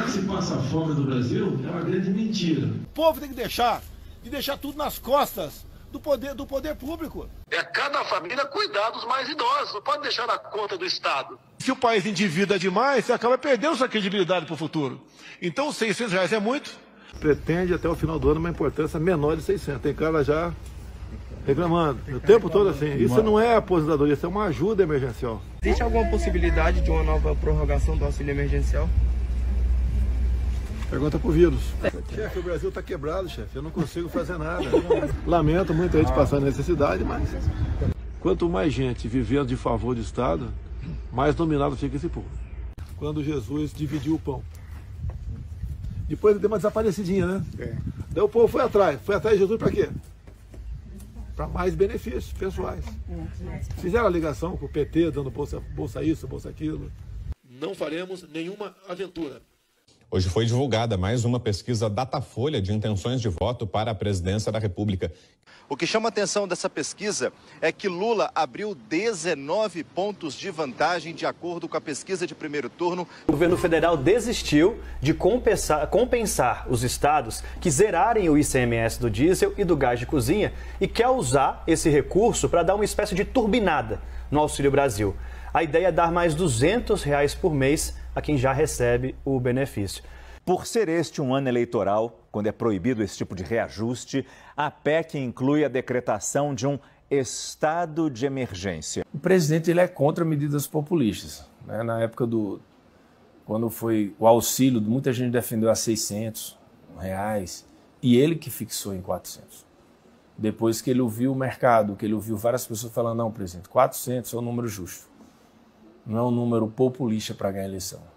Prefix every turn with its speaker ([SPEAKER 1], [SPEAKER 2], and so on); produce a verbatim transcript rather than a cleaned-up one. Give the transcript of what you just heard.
[SPEAKER 1] que se passa fome no Brasil é uma grande mentira.
[SPEAKER 2] O povo tem que deixar, de deixar tudo nas costas do poder, do poder público.
[SPEAKER 3] É cada família cuidar dos mais idosos, não pode deixar na conta do Estado.
[SPEAKER 2] Se o país endivida demais, você acaba perdendo sua credibilidade para o futuro. Então, seiscentos reais é muito.
[SPEAKER 4] Pretende até o final do ano uma importância menor de seiscentos. Tem cara já reclamando o tempo todo assim. Isso não é aposentadoria, isso é uma ajuda emergencial.
[SPEAKER 5] Existe alguma possibilidade de uma nova prorrogação do auxílio emergencial?
[SPEAKER 4] Pergunta pro vírus. Chefe, o Brasil está quebrado, chefe. Eu não consigo fazer nada. Lamento muita gente passando necessidade, mas quanto mais gente vivendo de favor do Estado, mais dominado fica esse povo. Quando Jesus dividiu o pão. Depois ele deu uma desaparecidinha, né? É. Daí o povo foi atrás. Foi atrás de Jesus para quê? Para mais benefícios pessoais. Fizeram a ligação com o P T, dando bolsa, bolsa isso, bolsa aquilo. Não faremos nenhuma aventura.
[SPEAKER 6] Hoje foi divulgada mais uma pesquisa Datafolha de intenções de voto para a presidência da República.
[SPEAKER 7] O que chama a atenção dessa pesquisa é que Lula abriu dezenove pontos de vantagem de acordo com a pesquisa de primeiro turno.
[SPEAKER 8] O governo federal desistiu de compensar, compensar os estados que zerarem o I C M S do diesel e do gás de cozinha e quer usar esse recurso para dar uma espécie de turbinada no Auxílio Brasil. A ideia é dar mais duzentos reais por mês a quem já recebe o benefício.
[SPEAKER 9] Por ser este um ano eleitoral, quando é proibido esse tipo de reajuste, a P E C inclui a decretação de um estado de emergência.
[SPEAKER 10] O presidente ele é contra medidas populistas. Né? Na época do... quando foi o auxílio, muita gente defendeu a seiscentos reais e ele que fixou em quatrocentos. Depois que ele ouviu o mercado, que ele ouviu várias pessoas falando, não, presidente, quatrocentos é um número justo. Não é um número populista para ganhar a eleição.